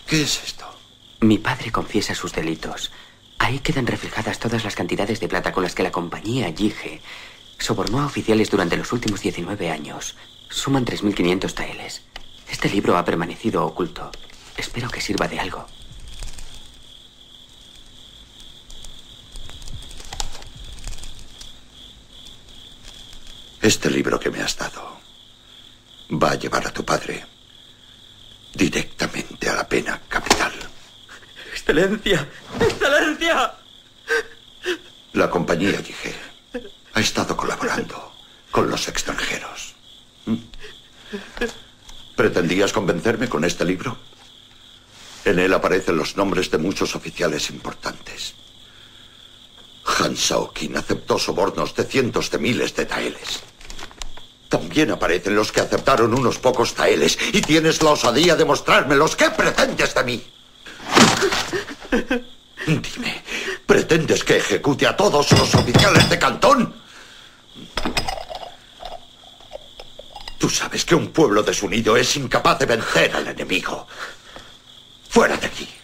¿Qué es esto? Mi padre confiesa sus delitos. Ahí quedan reflejadas todas las cantidades de plata con las que la compañía Yige sobornó a oficiales durante los últimos 19 años. Suman 3.500 taeles. Este libro ha permanecido oculto. Espero que sirva de algo. Este libro que me has dado va a llevar a tu padre directamente a la pena capital. ¡Excelencia! ¡Excelencia! La compañía Yige ha estado colaborando con los extranjeros. ¿Pretendías convencerme con este libro? En él aparecen los nombres de muchos oficiales importantes. Han Shaoqin aceptó sobornos de cientos de miles de taeles. También aparecen los que aceptaron unos pocos taeles. Y tienes la osadía de mostrármelos. ¿Qué pretendes de mí? Dime, ¿pretendes que ejecute a todos los oficiales de Cantón? Tú sabes que un pueblo desunido es incapaz de vencer al enemigo. ¡Fuera de aquí!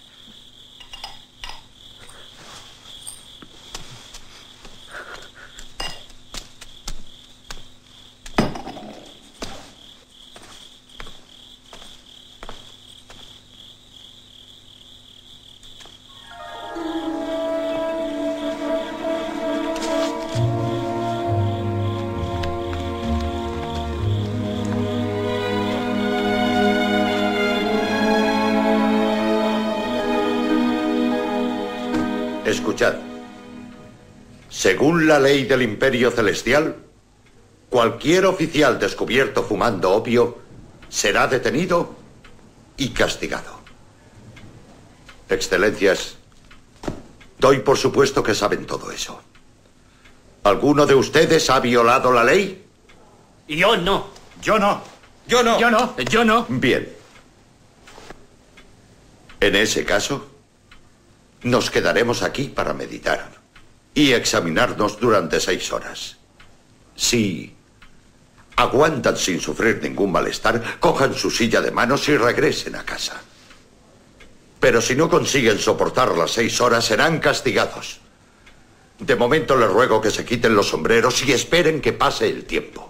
Escuchad. Según la ley del Imperio Celestial, cualquier oficial descubierto fumando opio será detenido y castigado. Excelencias, doy por supuesto que saben todo eso. ¿Alguno de ustedes ha violado la ley? Yo no. Yo no. Yo no. Yo no. Yo no. Bien. En ese caso, nos quedaremos aquí para meditar y examinarnos durante 6 horas. Si aguantan sin sufrir ningún malestar, cojan su silla de manos y regresen a casa. Pero si no consiguen soportar las 6 horas, serán castigados. De momento les ruego que se quiten los sombreros y esperen que pase el tiempo.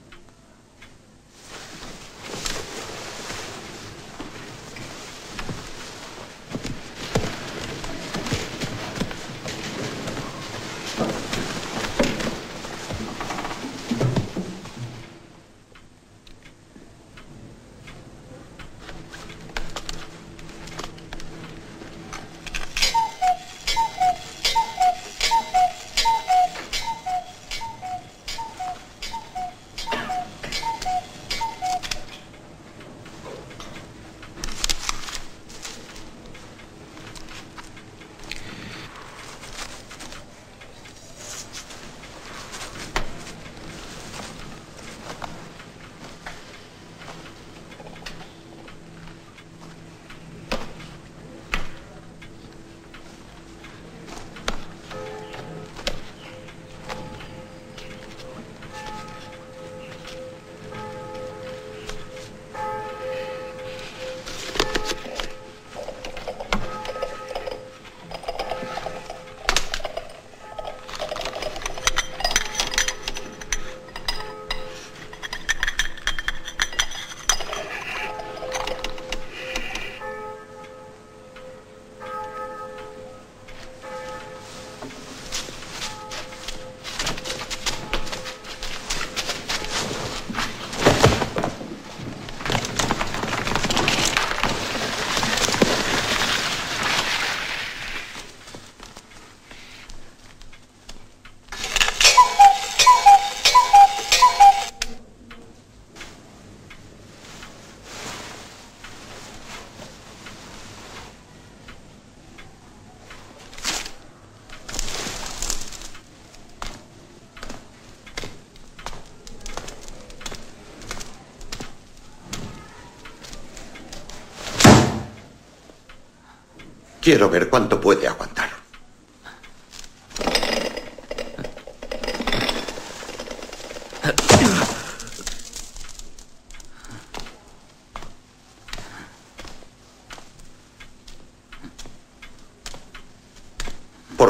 Quiero ver cuánto puede aguantar.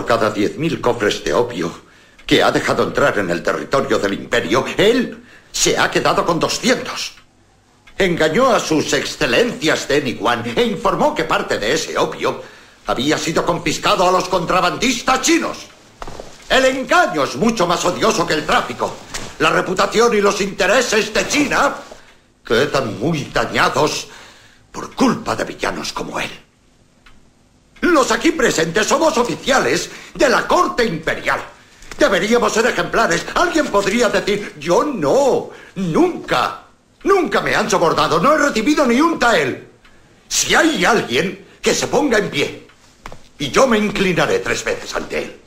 cada 10.000 cofres de opio que ha dejado entrar en el territorio del imperio, él se ha quedado con 200. Engañó a sus excelencias de Niguan e informó que parte de ese opio había sido confiscado a los contrabandistas chinos. El engaño es mucho más odioso que el tráfico. La reputación y los intereses de China quedan muy dañados por culpa de villanos como él. Los aquí presentes somos oficiales de la corte imperial. Deberíamos ser ejemplares. Alguien podría decir, yo no, nunca me han sobornado, no he recibido ni un tael. Si hay alguien, que se ponga en pie y yo me inclinaré 3 veces ante él.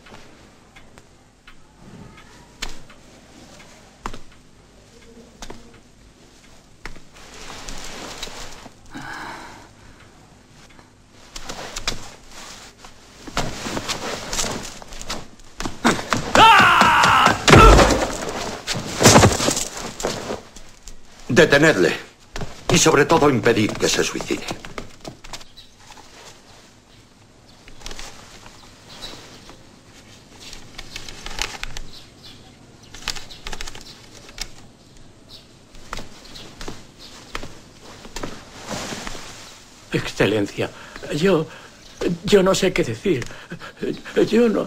Detenedle. Y sobre todo impedir que se suicide. Excelencia, yo no sé qué decir. Yo no...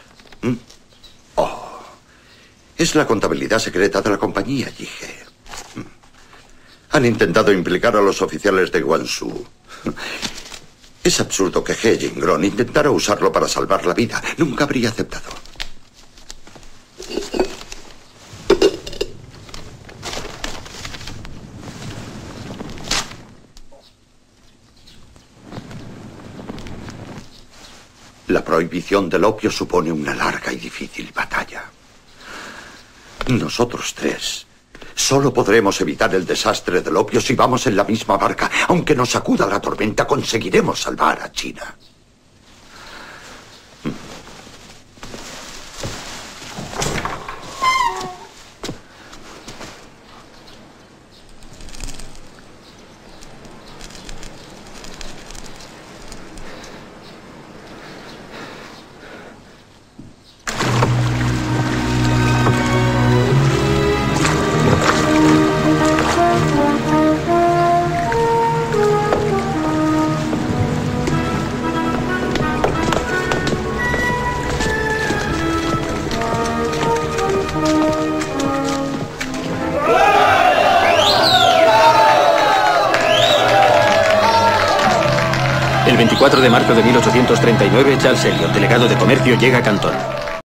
Oh, es la contabilidad secreta de la compañía, Yige. Han intentado implicar a los oficiales de Guangzhou. Es absurdo que He Jingron intentara usarlo para salvar la vida. Nunca habría aceptado. La prohibición del opio supone una larga y difícil batalla. Nosotros 3 solo podremos evitar el desastre del opio si vamos en la misma barca. Aunque nos sacuda la tormenta, conseguiremos salvar a China. El 24 de marzo de 1839, Charles Elliot, delegado de comercio, llega a Cantón.